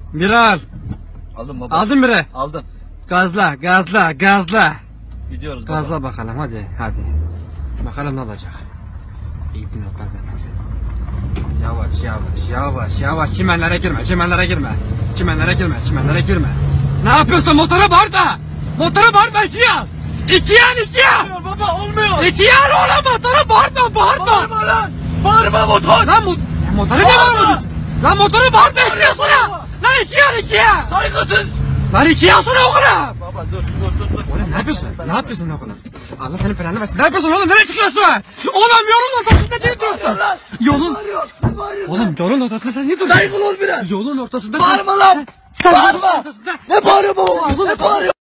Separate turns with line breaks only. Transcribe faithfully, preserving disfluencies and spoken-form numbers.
Bir al.
Aldım baba.
Aldın biri.
Aldım.
Gazla, gazla, gazla.
Gidiyoruz baba.
Gazla bakalım hadi, hadi. Bakalım ne olacak. İbn o kazanmaz. Yavaş, yavaş, yavaş, yavaş. Çimenlere girme, çimenlere girme. Çimenlere girme, çimenlere girme. Ne yapıyorsun? Motora bağırma. Motora bağırma, ikiye al. İkiye al, ikiye al.
Olmuyor baba, olmuyor.
İkiye al oğlum, motora bağırma, bağırma.
Bağırma lan. Bağırma motor.
Lan mo ya motoru ne bağırmıyorsun? Lan motoru bağırma, ikiye alsana. Lan ikiye al, ikiye.
Saygısız.
Lan ikiye alsana oğlum.
Baba dur, dur, dur, dur.
Oğlum ne yapıyorsun? Ne yapıyorsun oğlum? Allah senin belanı versin. Ne yapıyorsun oğlum? Nereye çıkıyorsun? Oğlum yolun ortasında niye duruyorsun? Yolun... Oğlum yolun ortasında sen niye duruyorsun?
Saygılı ol biraz.
Yolun ortasında...
Bağırma lan.
Sen
Bağırma.
yolun ortasında...
Ne bağırıyor baba?
Yolun
Ne
ortasında...
bağırıyor?